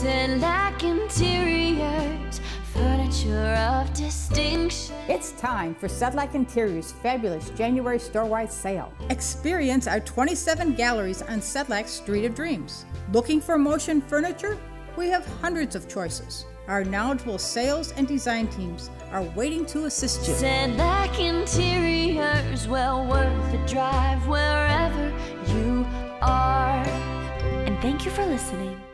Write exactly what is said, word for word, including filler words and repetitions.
Cinelike Interiors, furniture of distinction. It's time for Sedlak Interiors' fabulous January store-wide sale. Experience our twenty-seven galleries on Sedlak's Street of Dreams. Looking for motion furniture? We have hundreds of choices. Our knowledgeable sales and design teams are waiting to assist you. Sedlak Interiors, well worth the drive wherever you are. And thank you for listening.